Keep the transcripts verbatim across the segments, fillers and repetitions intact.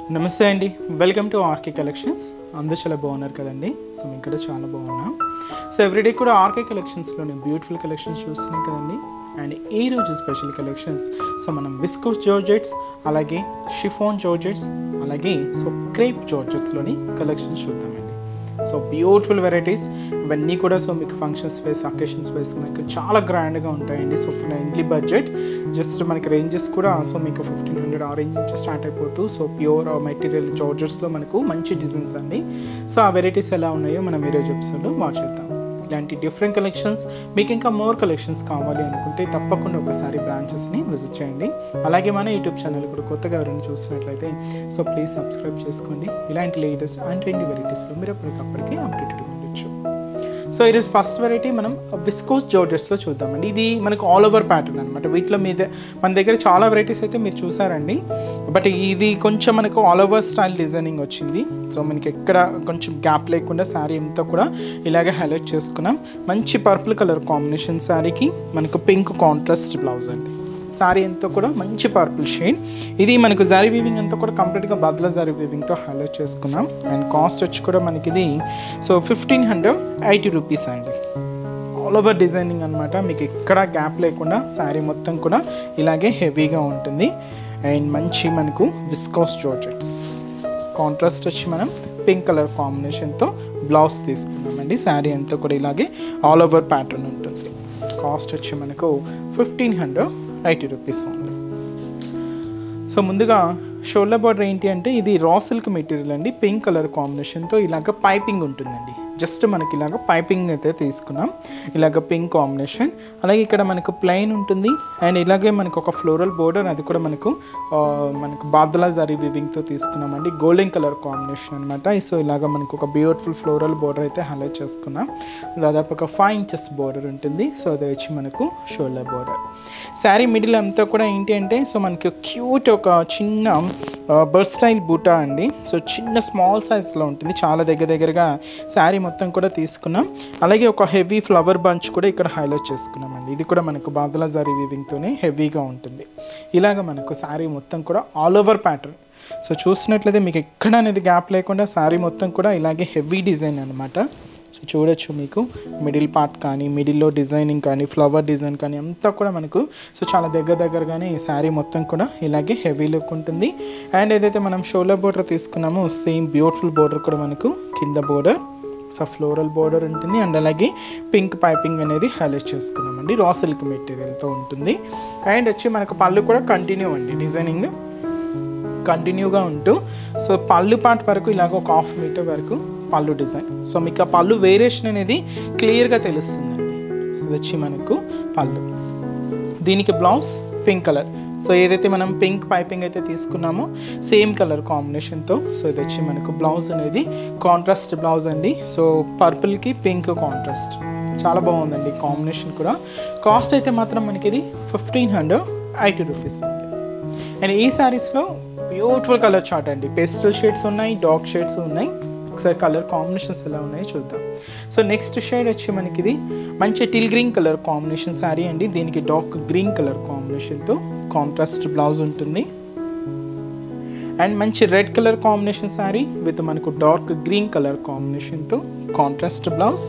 నమస్తే అండి, welcome to RK collections. అందరూ చాలా బాగున్నారు కదండి. సో మేము ఇక్కడ చాలా బాగున్నాం. సో ఎవ్రీడే కూడా ఆర్కే కలెక్షన్స్లోని బ్యూటిఫుల్ కలెక్షన్స్ చూస్తున్నాం కదండి. అండ్ ఈ రోజు స్పెషల్ కలెక్షన్స్ సో మనం విస్కోస్ జార్జెట్స్, అలాగే షిఫాన్ జార్జెట్స్, అలాగే సో క్రేప్ జార్జెట్స్లోని కలెక్షన్స్ చూద్దామండి. సో బ్యూటిఫుల్ వెరైటీస్ ఇవన్నీ కూడా సో మీకు ఫంక్షన్స్ వేస్ అకేషన్స్ వేస్ మనకి చాలా గ్రాండ్గా ఉంటాయండి. సో ఫ్రెండ్లీ బడ్జెట్, జస్ట్ మనకి రేంజెస్ కూడా సో మీకు ఫిఫ్టీన్ హండ్రెడ్ ఆ రేంజ్ నుంచి స్టార్ట్ అయిపోతూ సో ప్యూర్ మెటీరియల్ జార్జెట్స్లో మనకు మంచి డిజైన్స్ అండి. సో ఆ వెరైటీస్ ఎలా ఉన్నాయో మనం ఈరోజు ఎపిసోడ్లో వాచ్ చేద్దాం. ఇలాంటి డిఫరెంట్ కలెక్షన్స్ మీకు ఇంకా మోర్ కలెక్షన్స్ కావాలి అనుకుంటే తప్పకుండా ఒకసారి బ్రాంచెస్ని విజిట్ చేయండి. అలాగే మన యూట్యూబ్ ఛానల్ కూడా కొత్తగా ఎవరైనా చూసినట్లయితే సో ప్లీజ్ సబ్స్క్రైబ్ చేసుకోండి. ఇలాంటి లేటెస్ట్ అండ్ ట్రెండీ వెరైటీస్లో మీరు ఎప్పటికప్పటికే అప్డేటెడ్ ఉండొచ్చు. సో ఈరోజు ఫస్ట్ వెరైటీ మనం విస్కోస్ జార్జెట్స్లో చూద్దామండి. ఇది మనకు ఆల్ ఓవర్ ప్యాటర్న్ అనమాట. వీటిలో మీద మన దగ్గర చాలా వెరైటీస్ అయితే మీరు చూసారండి, బట్ ఇది కొంచెం మనకు ఆల్ ఓవర్ స్టైల్ డిజైనింగ్ వచ్చింది. సో మనకి ఎక్కడ కొంచెం గ్యాప్ లేకుండా శారీ అంతా కూడా ఇలాగే హైలైట్ చేసుకున్నాం. మంచి పర్పుల్ కలర్ కాంబినేషన్ శారీకి మనకు పింక్ కాంట్రాస్ట్ బ్లౌజ్ అండి. శారీ అంతా కూడా మంచి పర్పుల్ షేడ్. ఇది మనకు జరీ వీవింగ్ అంతా కూడా కంప్లీట్గా బద్ల జరీ వీవింగ్తో హైలైట్ చేసుకున్నాం. అండ్ కాస్ట్ వచ్చి కూడా మనకి ఇది so fifteen hundred eighty rupees అండి. ఆల్ ఓవర్ డిజైనింగ్ అనమాట. మీకు ఎక్కడ గ్యాప్ లేకుండా శారీ మొత్తం కూడా ఇలాగే హెవీగా ఉంటుంది. అండ్ మంచి మనకు విస్కోస్ జార్జెట్స్ కాంట్రాస్ట్ వచ్చి మనం పింక్ కలర్ కాంబినేషన్తో బ్లౌజ్ తీసుకున్నామండి. శారీ అంతా కూడా ఇలాగే ఆల్ ఓవర్ ప్యాటర్న్ ఉంటుంది. కాస్ట్ వచ్చి మనకు ఫిఫ్టీన్ హండ్రెడ్ ఎయిటీ రూపీస్ ఉంది. సో ముందుగా షోల్డర్ బార్డర్ ఏంటి అంటే ఇది రా సిల్క్ మెటీరియల్ అండి. పింక్ కలర్ కాంబినేషన్తో ఇలాగ పైపింగ్ ఉంటుందండి. జస్ట్ మనకి ఇలాగ పైపింగ్ అయితే తీసుకున్నాం, ఇలాగ పింక్ కాంబినేషన్. అలాగే ఇక్కడ మనకు ప్లెయిన్ ఉంటుంది. అండ్ ఇలాగే మనకు ఒక ఫ్లోరల్ బోర్డర్, అది కూడా మనకు మనకు బాద్లా జరీ వీవింగ్తో తీసుకున్నామండి. గోల్డెన్ కలర్ కాంబినేషన్ అనమాట. సో ఇలాగ మనకు ఒక బ్యూటిఫుల్ ఫ్లోరల్ బోర్డర్ అయితే హైలైట్ చేసుకున్నాం. దాదాపు ఒక ఫైవ్ ఇంచెస్ బోర్డర్ ఉంటుంది. సో అది వచ్చి మనకు షోల్డర్ బోర్డర్. శారీ మిడిల్ అంతా కూడా ఏంటి అంటే సో మనకి క్యూట్ ఒక చిన్న బర్డ్ స్టైల్ బూటా అండి. సో చిన్న స్మాల్ సైజ్లో ఉంటుంది. చాలా దగ్గర దగ్గరగా శారీ మొత్తం కూడా తీసుకున్నాం. అలాగే ఒక హెవీ ఫ్లవర్ బంచ్ కూడా ఇక్కడ హైలైట్ చేసుకున్నామండి. ఇది కూడా మనకు బాదలా జరీ వీవింగ్తోనే హెవీగా ఉంటుంది. ఇలాగ మనకు శారీ మొత్తం కూడా ఆల్ ఓవర్ ప్యాటర్న్. సో చూసినట్లయితే మీకు ఎక్కడ అనేది గ్యాప్ లేకుండా శారీ మొత్తం కూడా ఇలాగే హెవీ డిజైన్ అనమాట. సో చూడొచ్చు మీకు మిడిల్ పార్ట్ కానీ, మిడిల్లో డిజైనింగ్ కానీ, ఫ్లవర్ డిజైన్ కానీ అంతా కూడా మనకు సో చాలా దగ్గర దగ్గరగానే ఈ శారీ మొత్తం కూడా ఇలాగే హెవీ లుక్ ఉంటుంది. అండ్ ఏదైతే మనం షోల్డర్ బోర్డర్ తీసుకున్నామో సేమ్ బ్యూటిఫుల్ బోర్డర్ కూడా మనకు కింద బోర్డర్ సో ఫ్లోరల్ బోర్డర్ ఉంటుంది. అండ్ అలాగే పింక్ పైపింగ్ అనేది హైలైట్ చేసుకున్నామండి. రా సిల్క్ మెటీరియల్తో ఉంటుంది. అండ్ వచ్చి మనకు పళ్ళు కూడా కంటిన్యూ అండి, డిజైనింగ్ కంటిన్యూగా ఉంటూ సో పళ్ళు పార్ట్ వరకు ఇలాగ ఒక హాఫ్ మీటర్ వరకు పళ్ళు డిజైన్. సో మీకు ఆ పళ్ళు వేరియేషన్ అనేది క్లియర్గా తెలుస్తుందండి. సో వచ్చి మనకు పళ్ళు, దీనికి బ్లౌజ్ పింక్ కలర్. సో ఏదైతే మనం పింక్ పైపింగ్ అయితే తీసుకున్నామో సేమ్ కలర్ కాంబినేషన్తో సో ఇది వచ్చి మనకు బ్లౌజ్ అనేది కాంట్రాస్ట్ బ్లౌజ్ అండి. సో పర్పుల్కి పింక్ కాంట్రాస్ట్ చాలా బాగుందండి కాంబినేషన్ కూడా. కాస్ట్ అయితే మాత్రం మనకి ఇది ఫిఫ్టీన్ హండ్రెడ్ ఎయిటీ రూపీస్ అండి. అండ్ ఈ శారీస్లో బ్యూటిఫుల్ కలర్ చార్ట్ అండి. పేస్టల్ షేడ్స్ ఉన్నాయి, డార్క్ షేడ్స్ ఉన్నాయి. ఒకసారి కలర్ కాంబినేషన్స్ ఎలా ఉన్నాయో చూద్దాం. సో నెక్స్ట్ షేడ్ వచ్చి మనకి ఇది మంచి teal green colour combination sari అండి. దీనికి డార్క్ గ్రీన్ కలర్ కాంబినేషన్తో కాంట్రాస్ట్ బ్లౌజ్ ఉంటుంది. అండ్ మంచి red colour combination sari with మనకు డార్క్ గ్రీన్ కలర్ కాంబినేషన్తో కాంట్రాస్ట్ బ్లౌజ్.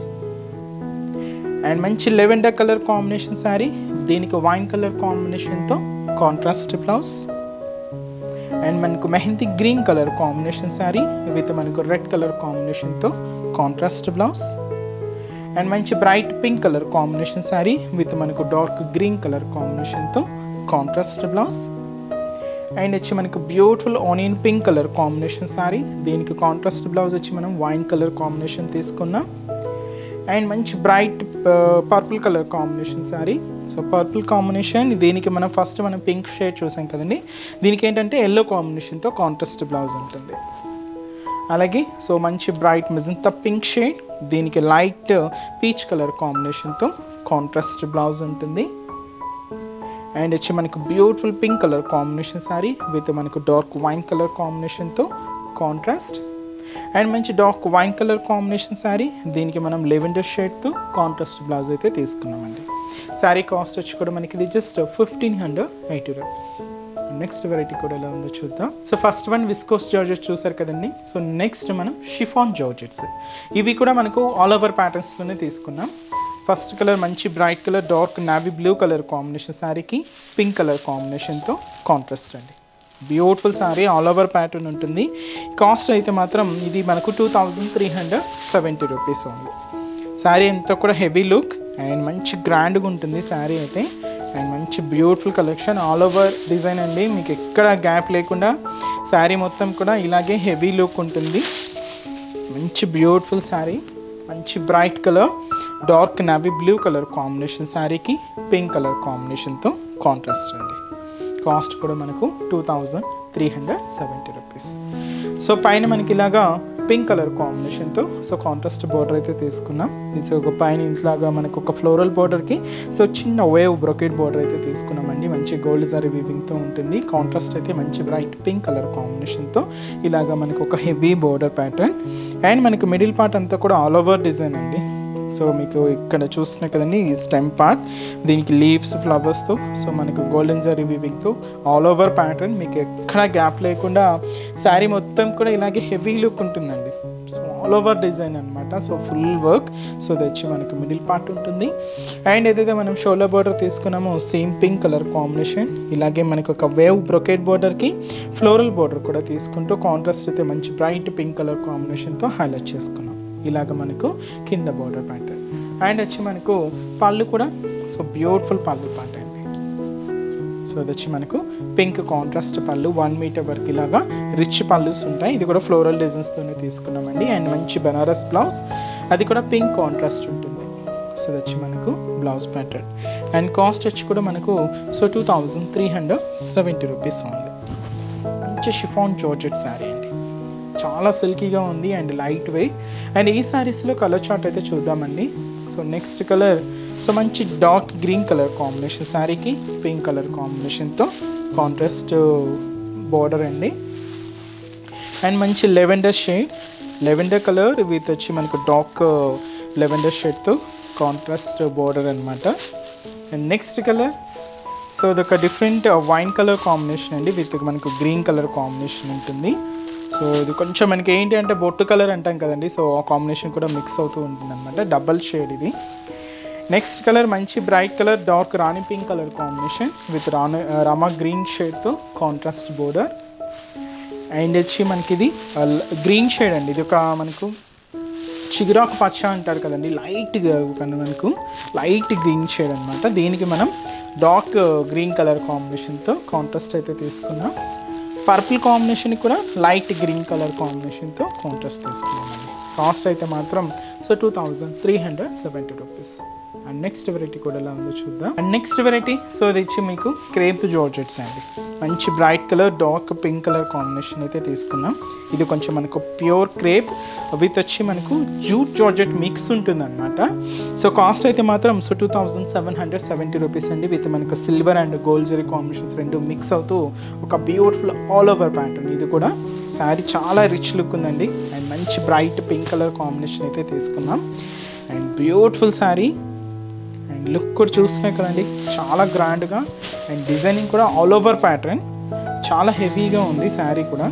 అండ్ మంచి లెవెండర్ కలర్ కాంబినేషన్ శారీ, దీనికి వైన్ కలర్ కాంబినేషన్తో కాంట్రాస్ట్ బ్లౌజ్. అండ్ మనకు mehndi green colour combination sari with మనకు రెడ్ కలర్ కాంబినేషన్తో కాంట్రాస్ట్ బ్లౌజ్. అండ్ మంచి bright pink colour combination sari with మనకు డార్క్ గ్రీన్ కలర్ కాంబినేషన్తో కాంట్రాస్ట్ బ్లౌజ్. అండ్ వచ్చి మనకు beautiful onion pink colour combination sari, దీనికి కాంట్రాస్ట్ బ్లౌజ్ వచ్చి మనం వైన్ కలర్ కాంబినేషన్ తీసుకున్నాం. అండ్ మంచి bright purple colour combination sari. So purple combination, దీనికి మనం ఫస్ట్ మనం పింక్ షేడ్ చూసాం కదండి, దీనికి ఏంటంటే ఎల్లో కాంబినేషన్తో కాంట్రాస్ట్ బ్లౌజ్ ఉంటుంది. అలాగే సో మంచి బ్రైట్ మెజంతా పింక్ షేడ్, దీనికి లైట్ పీచ్ కలర్ కాంబినేషన్తో కాంట్రాస్ట్ బ్లౌజ్ ఉంటుంది. అండ్ వచ్చి మనకు beautiful pink colour combination sari with మనకు డార్క్ వైన్ కలర్ కాంబినేషన్తో కాంట్రాస్ట్. అండ్ మంచి dark wine colour combination sari, దీనికి మనం లెవెండర్ షేడ్తో కాంట్రాస్ట్ బ్లౌజ్ అయితే తీసుకున్నామండి. శారీ కాస్ట్ వచ్చి కూడా మనకి ఇది just fifteen hundred eighty rupees. Next variety కూడా ఎలా ఉందో చూద్దాం. So first one viscose georgette చూసారు కదండి. సో నెక్స్ట్ మనం షిఫాన్ జార్జెట్స్. ఇవి కూడా మనకు ఆల్ ఓవర్ ప్యాటర్న్స్లోనే తీసుకున్నాం. ఫస్ట్ కలర్ మంచి bright colour dark navy blue colour combination శారీకి పింక్ కలర్ కాంబినేషన్తో కాంట్రాస్ట్ అండి. Beautiful sari all over pattern ఉంటుంది. కాస్ట్ అయితే మాత్రం ఇది మనకు two thousand three hundred seventy rupees ఉంది. శారీ అంతా కూడా హెవీ లుక్ అండ్ మంచి గ్రాండ్గా ఉంటుంది శారీ అయితే. అండ్ మంచి beautiful collection all over design అండి. మీకు ఎక్కడ గ్యాప్ లేకుండా శారీ మొత్తం కూడా ఇలాగే హెవీ లుక్ ఉంటుంది. మంచి బ్యూటిఫుల్ శారీ మంచి bright colour dark navy blue colour combination శారీకి పింక్ కలర్ కాంబినేషన్తో కాంట్రాస్ట్ అండి. కాస్ట్ కూడా మనకు two thousand three hundred seventy rupees. So పైన మనకి ఇలాగా పింక్ కలర్ కాంబినేషన్తో సో కాంట్రాస్ట్ బోర్డర్ అయితే తీసుకున్నాం. ఇది ఒక పైన ఇంట్లాగా మనకు ఒక ఫ్లోరల్ బోర్డర్కి సో చిన్న వేవ్ బ్రొకెట్ బోర్డర్ అయితే తీసుకున్నామండి. మంచి గోల్డ్ జరీ వీవింగ్తో ఉంటుంది. కాంట్రాస్ట్ అయితే మంచి బ్రైట్ పింక్ కలర్ కాంబినేషన్తో ఇలాగా మనకు ఒక హెవీ బోర్డర్ ప్యాటర్న్. అండ్ మనకు మిడిల్ పార్ట్ అంతా కూడా ఆల్ ఓవర్ డిజైన్ అండి. సో మీకు ఇక్కడ చూస్తున్నా కదండి ఈ స్టెమ్ పార్ట్, దీనికి లీవ్స్ ఫ్లవర్స్తో సో మనకు గోల్డెన్ జరీ వీవింగ్తో ఆల్ ఓవర్ ప్యాటర్న్. మీకు ఎక్కడ గ్యాప్ లేకుండా శారీ మొత్తం కూడా ఇలాగే హెవీ లుక్ ఉంటుందండి. సో ఆల్ ఓవర్ డిజైన్ అనమాట. So full work. సో తెచ్చి మనకు మిడిల్ పార్ట్ ఉంటుంది. అండ్ ఏదైతే మనం షోల్డర్ బోర్డర్ తీసుకున్నామో సేమ్ పింక్ కలర్ కాంబినేషన్ ఇలాగే మనకు ఒక వేవ్ బ్రొకెట్ బోర్డర్కి ఫ్లోరల్ బోర్డర్ కూడా తీసుకుంటూ కాంట్రాస్ట్ అయితే మంచి బ్రైట్ పింక్ కలర్ కాంబినేషన్తో హైలైట్ చేసుకున్నాం. ఇలాగ మనకు కింద బోర్డర్ ప్యాటర్న్. అండ్ వచ్చి మనకు పళ్ళు కూడా సో బ్యూటిఫుల్ పళ్ళు పాట అండి. సో అది వచ్చి మనకు pink contrast pallu one metre వరకు ఇలాగా రిచ్ పళ్ళుస్ ఉంటాయి. ఇది కూడా ఫ్లోరల్ డిజైన్స్తోనే తీసుకున్నామండి. అండ్ మంచి బనారస్ బ్లౌజ్, అది కూడా పింక్ కాంట్రాస్ట్ ఉంటుంది. సో అది వచ్చి మనకు బ్లౌజ్ ప్యాటర్న్. అండ్ కాస్ట్ వచ్చి కూడా మనకు so two thousand three hundred seventy rupees ఉంది. మంచి షిఫాన్ జార్జెట్ శారీ అండి. చాలా సిల్కీగా ఉంది అండ్ లైట్ వెయిట్. అండ్ ఈ శారీస్లో కలర్ చార్ట్ అయితే చూద్దామండి. సో నెక్స్ట్ కలర్ సో మంచి డార్క్ గ్రీన్ కలర్ కాంబినేషన్ శారీకి పింక్ కలర్ కాంబినేషన్తో కాంట్రాస్ట్ బోర్డర్ అండి. అండ్ మంచి lavender shade lavender colour with వచ్చి మనకు డార్క్ లెవెండర్ షేడ్తో కాంట్రాస్ట్ బోర్డర్ అనమాట. అండ్ నెక్స్ట్ కలర్ సో అదొక డిఫరెంట్ వైన్ కలర్ కాంబినేషన్ అండి విత్ మనకు గ్రీన్ కలర్ కాంబినేషన్ ఉంటుంది. సో ఇది కొంచెం మనకి ఏంటి అంటే బొట్టు కలర్ అంటాం కదండి. సో ఆ కాంబినేషన్ కూడా మిక్స్ అవుతూ ఉంటుంది అనమాట. డబల్ షేడ్ ఇది. నెక్స్ట్ కలర్ మంచి బ్రైట్ కలర్ డార్క్ రాణి పింక్ కలర్ కాంబినేషన్ విత్ రాణి రామా గ్రీన్ షేడ్తో కాంట్రాస్ట్ బోర్డర్. అండ్ వచ్చి మనకి ఇది గ్రీన్ షేడ్ అండి. ఇది ఒక మనకు చిగురాకు పచ్చ అంటారు కదండి, లైట్గా మనకు లైట్ గ్రీన్ షేడ్ అనమాట. దీనికి మనం డార్క్ గ్రీన్ కలర్ కాంబినేషన్తో కాంట్రాస్ట్ అయితే తీసుకున్నాం. పర్పుల్ కాంబినేషన్ కూడా లైట్ గ్రీన్ కలర్ కాంబినేషన్తో కాంట్రాస్ట్ తీసుకున్నామండి. కాస్ట్ అయితే మాత్రం so two thousand three hundred seventy rupees. And next variety కూడా ఎలా ఉందో చూద్దాం. అండ్ నెక్స్ట్ వెరైటీ సో ఇది ఇచ్చి మీకు క్రేప్ జార్జెట్స్ అండి. మంచి bright colour dark pink colour combination అయితే తీసుకున్నాం. ఇది కొంచెం మనకు ప్యూర్ క్రేప్ విత్ వచ్చి మనకు జూట్ జార్జెట్ మిక్స్ ఉంటుంది అనమాట. సో కాస్ట్ అయితే మాత్రం so two thousand seven hundred seventy rupees అండి. విత్ మనకు silver and gold zari combinations రెండు మిక్స్ అవుతూ ఒక బ్యూటిఫుల్ ఆల్ ఓవర్ ప్యాటర్న్. ఇది కూడా శారీ చాలా రిచ్ లుక్ ఉందండి. అండ్ మంచి బ్రైట్ పింక్ కలర్ కాంబినేషన్ అయితే తీసుకున్నాం. And beautiful sari and look కూడా చూస్తున్నాయి కదండి, చాలా గ్రాండ్గా. అండ్ డిజైనింగ్ కూడా ఆల్ ఓవర్ ప్యాటర్న్ చాలా హెవీగా ఉంది శారీ కూడా.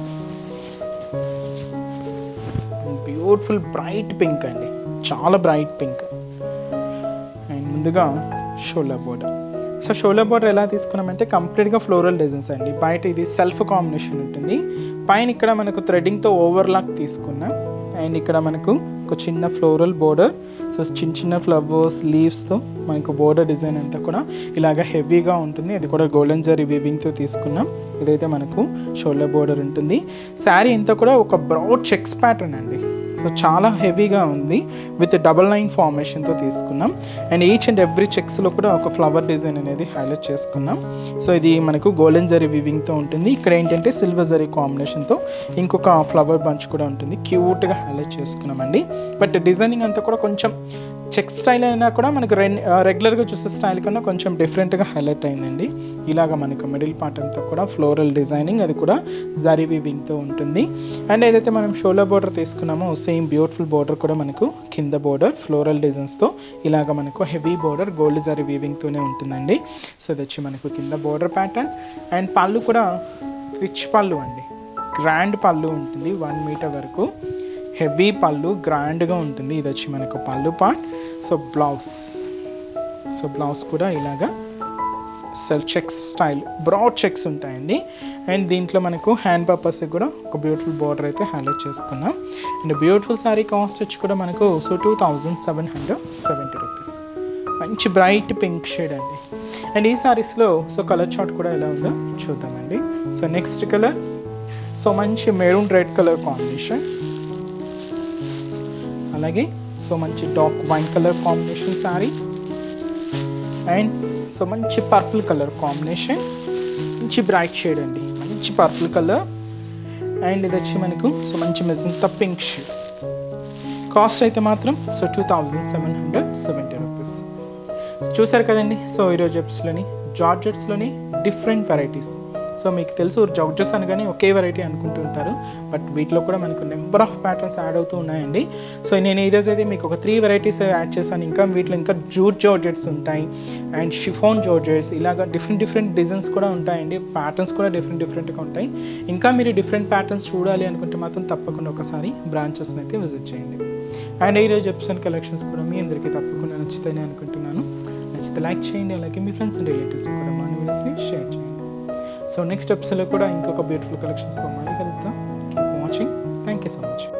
బ్యూటిఫుల్ బ్రైట్ పింక్ అండి, చాలా బ్రైట్ పింక్. అండ్ ముందుగా shoulder border. So shoulder border ఎలా తీసుకున్నామంటే కంప్లీట్గా ఫ్లోరల్ డిజైన్స్ అండి. బయట ఇది సెల్ఫ్ కాంబినేషన్ ఉంటుంది. పైన ఇక్కడ మనకు థ్రెడ్డింగ్తో ఓవర్లాక్ తీసుకున్నాం. అండ్ ఇక్కడ మనకు ఒక చిన్న ఫ్లోరల్ బోర్డర్. సో చిన్న చిన్న ఫ్లవర్స్ లీవ్స్తో మనకు బోర్డర్ డిజైన్ అంతా కూడా ఇలాగ హెవీగా ఉంటుంది. అది కూడా గోల్డెన్ జరీ వీవింగ్తో తీసుకున్నాం. ఇదైతే మనకు షోల్డర్ బోర్డర్ ఉంటుంది. శారీ అంతా కూడా ఒక బ్రాడ్ చెక్స్ ప్యాటర్న్ అండి. సో చాలా హెవీగా ఉంది విత్ డబల్ లైన్ ఫార్మేషన్తో తీసుకున్నాం. అండ్ ఈచ్ అండ్ ఎవ్రీ చెక్స్లో కూడా ఒక ఫ్లవర్ డిజైన్ అనేది హైలైట్ చేసుకున్నాం. సో ఇది మనకు గోల్డెన్ జరీ వీవింగ్తో ఉంటుంది. ఇక్కడ ఏంటంటే సిల్వర్ జరీ కాంబినేషన్తో ఇంకొక ఫ్లవర్ బంచ్ కూడా ఉంటుంది. క్యూట్గా హైలైట్ చేసుకున్నామండి. బట్ డిజైనింగ్ అంతా కూడా కొంచెం చెక్ స్టైల్ అయినా కూడా మనకు రెగ్యులర్గా చూసే స్టైల్ కన్నా కొంచెం డిఫరెంట్గా హైలైట్ అయిందండి. ఇలాగ మనకు మిడిల్ పార్ట్ అంతా కూడా ఫ్లోరల్ డిజైనింగ్, అది కూడా జరీ వీవింగ్తో ఉంటుంది. అండ్ ఏదైతే మనం షోలో బోర్డర్ తీసుకున్నామో సేమ్ బ్యూటిఫుల్ బోర్డర్ కూడా మనకు కింద బోర్డర్ ఫ్లోరల్ డిజైన్స్తో ఇలాగ మనకు హెవీ బోర్డర్ గోల్డ్ జరీ వీవింగ్తోనే ఉంటుందండి. సో ఇది వచ్చి మనకు కింద బోర్డర్ ప్యాటర్న్. అండ్ పళ్ళు కూడా రిచ్ పళ్ళు అండి, గ్రాండ్ పళ్ళు ఉంటుంది, వన్ మీటర్ వరకు హెవీ పళ్ళు గ్రాండ్గా ఉంటుంది. ఇది వచ్చి మనకు pallu part. So blouse so blouse కూడా ఇలాగా cell checks style broad checks ఉంటాయండి. అండ్ దీంట్లో మనకు హ్యాండ్ పర్పస్ కూడా ఒక బ్యూటిఫుల్ బార్డర్ అయితే హైలైట్ చేసుకున్నాం. అండ్ బ్యూటిఫుల్ శారీ కాస్ట్ వచ్చి కూడా మనకు so two thousand seven hundred seventy rupees. మంచి బ్రైట్ పింక్ షేడ్ అండి. అండ్ ఈ శారీస్లో సో కలర్ చార్ట్ కూడా ఎలా ఉందో చూద్దామండి. సో నెక్స్ట్ కలర్ సో మంచి మెరూన్ రెడ్ కలర్ కాంబినేషన్, అలాగే సో మంచి dark wine colour combination sari. And so మంచి పర్పుల్ కలర్ కాంబినేషన్, మంచి బ్రైట్ షేడ్ అండి, మంచి పర్పుల్ కలర్. అండ్ ఇది వచ్చి మనకు సో మంచి మెజంతా పింక్ షేడ్. కాస్ట్ అయితే మాత్రం so two thousand seven hundred seventy rupees. చూసారు కదండి. సో ఈరోజు ఎపిసోడ్లోని జార్జెట్స్లోని డిఫరెంట్ వెరైటీస్. సో మీకు తెలుసు జార్జెట్స్ అనగానే ఒకే వెరైటీ అనుకుంటూ ఉంటారు, బట్ వీటిలో కూడా మనకు నెంబర్ ఆఫ్ ప్యాటర్న్స్ యాడ్ అవుతూ ఉన్నాయండి. సో నేను ఈరోజు అయితే మీకు ఒక త్రీ వెరైటీస్ యాడ్ చేశాను. ఇంకా వీటిలో ఇంకా జూట్ జార్జెట్స్ ఉంటాయి అండ్ షిఫాన్ జార్జెట్స్, ఇలాగ డిఫరెంట్ డిఫరెంట్ డిజైన్స్ కూడా ఉంటాయండి. ప్యాటర్న్స్ కూడా డిఫరెంట్ డిఫరెంట్గా ఉంటాయి. ఇంకా మీరు డిఫరెంట్ ప్యాటర్న్స్ చూడాలి అనుకుంటే మాత్రం తప్పకుండా ఒకసారి బ్రాంచెస్ని అయితే విజిట్ చేయండి. అండ్ ఈరోజు ఎపిసోడ్ కలెక్షన్స్ కూడా మీ అందరికీ తప్పకుండా నచ్చుతాయని అనుకుంటున్నాను. నచ్చితే లైక్ చేయండి, అలాగే మీ ఫ్రెండ్స్ అండ్ రిలేటివ్స్ కూడా మా వీడియోస్ని షేర్ చేయండి. సో నెక్స్ట్ ఎపిసోడ్లో కూడా ఇంకొక బ్యూటిఫుల్ కలెక్షన్స్తో మళ్ళీ కలుద్దాం. Keep watching. Thank you so much.